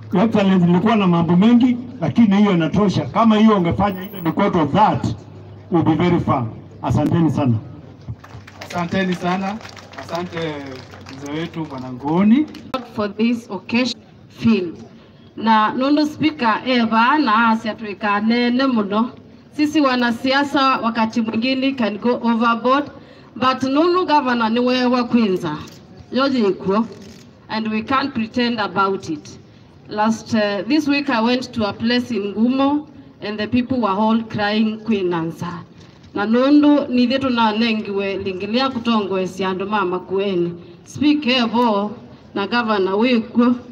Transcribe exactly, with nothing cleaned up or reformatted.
Excellency, nilikuwa na mambo mengi lakini hiyo inatosha. Kama hiyo ungefanya ile because of that will be very fun. Asanteni sana. Asanteni sana. Asante mzee wetu Bwana Ngoni for this occasion field. Na nono speaker eva na asia tuikane ne muno. Sisi wanasiasa wakati mwingine can go overboard, but nono governor ni wewe kwanza. Yoji iko and we can't pretend about it. Last uh, this week I went to a place in Ngumo and the people were all crying Queen Answer. Na nondo ni dhetu na nengiwe lingilia kutongwe siando mama kueni. Speak evo na governor wiko